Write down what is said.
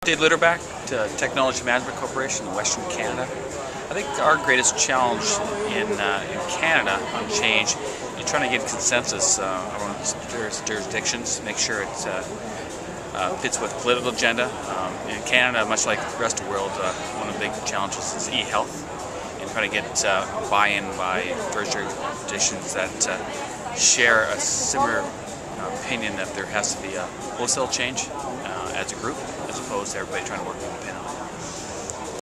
Dave Litterback to Technology Management Corporation in Western Canada. I think our greatest challenge in Canada on change is trying to get consensus around various jurisdictions, make sure it fits with the political agenda. In Canada, much like the rest of the world, one of the big challenges is e-health, and trying to get buy-in by various jurisdictions that share a similar opinion that there has to be a wholesale change as a group, as opposed to everybody trying to work independently.